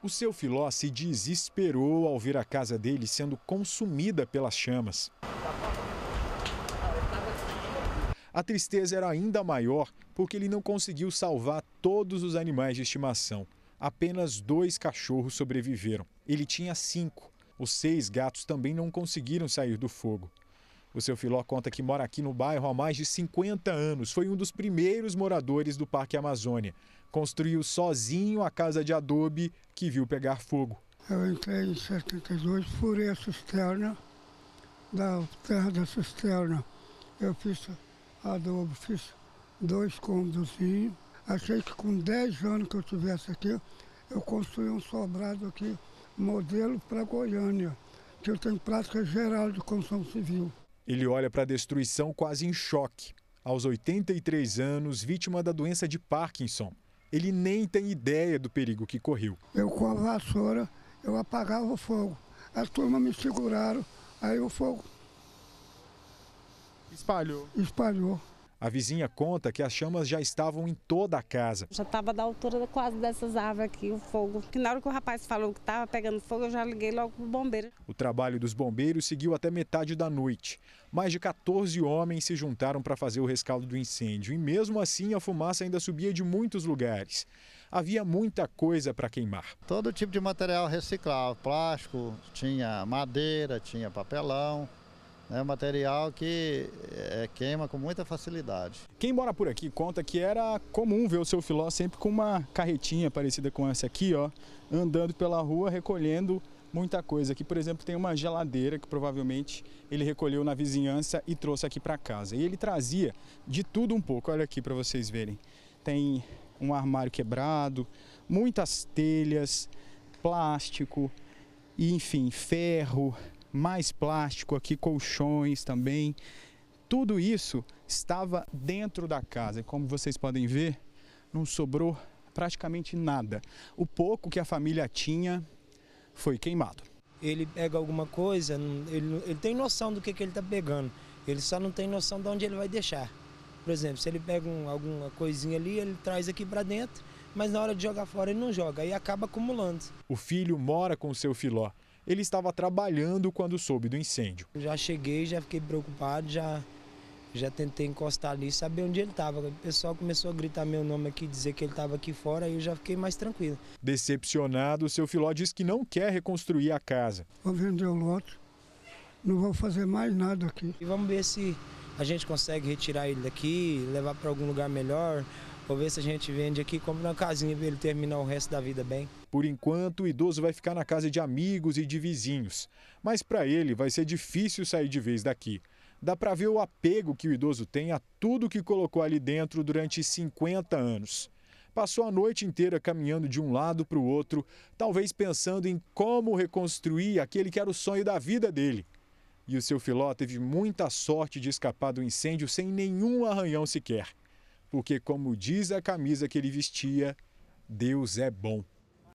O seu Filó se desesperou ao ver a casa dele sendo consumida pelas chamas. A tristeza era ainda maior porque ele não conseguiu salvar todos os animais de estimação. Apenas 2 cachorros sobreviveram. Ele tinha 5. Os 6 gatos também não conseguiram sair do fogo. O seu Filó conta que mora aqui no bairro há mais de 50 anos. Foi um dos primeiros moradores do Parque Amazônia. Construiu sozinho a casa de adobe que viu pegar fogo. Eu entrei em 72, furei a cisterna, da terra da cisterna. Eu fiz adobe, fiz 2 cômodozinhos. Achei que com 10 anos que eu tivesse aqui, eu construí um sobrado aqui, modelo para Goiânia, que eu tenho prática geral de construção civil. Ele olha para a destruição quase em choque. Aos 83 anos, vítima da doença de Parkinson. Ele nem tem ideia do perigo que correu. Eu com a vassoura, eu apagava o fogo. As turmas me seguraram, aí o fogo espalhou. A vizinha conta que as chamas já estavam em toda a casa. Já estava da altura quase dessas árvores aqui, o fogo. Que na hora que o rapaz falou que estava pegando fogo, eu já liguei logo para o bombeiro. O trabalho dos bombeiros seguiu até metade da noite. Mais de 14 homens se juntaram para fazer o rescaldo do incêndio. E mesmo assim, a fumaça ainda subia de muitos lugares. Havia muita coisa para queimar. Todo tipo de material reciclável, plástico, tinha madeira, tinha papelão. É um material que queima com muita facilidade. Quem mora por aqui conta que era comum ver o seu Filó sempre com uma carretinha parecida com essa aqui, ó, andando pela rua recolhendo muita coisa. Aqui, por exemplo, tem uma geladeira que provavelmente ele recolheu na vizinhança e trouxe aqui para casa. E ele trazia de tudo um pouco. Olha aqui para vocês verem. Tem um armário quebrado, muitas telhas, plástico, e, enfim, ferro. Mais plástico aqui, colchões também. Tudo isso estava dentro da casa. E como vocês podem ver, não sobrou praticamente nada. O pouco que a família tinha foi queimado. Ele pega alguma coisa, ele tem noção do que ele está pegando. Ele só não tem noção de onde ele vai deixar. Por exemplo, se ele pega alguma coisinha ali, ele traz aqui para dentro, mas na hora de jogar fora ele não joga, aí acaba acumulando. O filho mora com o seu Filó. Ele estava trabalhando quando soube do incêndio. Já cheguei, já fiquei preocupado, já tentei encostar ali, saber onde ele estava. O pessoal começou a gritar meu nome aqui, dizer que ele estava aqui fora, aí eu já fiquei mais tranquilo. Decepcionado, o seu Filó diz que não quer reconstruir a casa. Vou vender o lote, não vou fazer mais nada aqui. E vamos ver se a gente consegue retirar ele daqui, levar para algum lugar melhor. Vou ver se a gente vende aqui e compra uma casinha para ele terminar o resto da vida bem. Por enquanto, o idoso vai ficar na casa de amigos e de vizinhos. Mas para ele vai ser difícil sair de vez daqui. Dá para ver o apego que o idoso tem a tudo que colocou ali dentro durante 50 anos. Passou a noite inteira caminhando de um lado para o outro, talvez pensando em como reconstruir aquele que era o sonho da vida dele. E o seu Filó teve muita sorte de escapar do incêndio sem nenhum arranhão sequer. Porque, como diz a camisa que ele vestia, Deus é bom.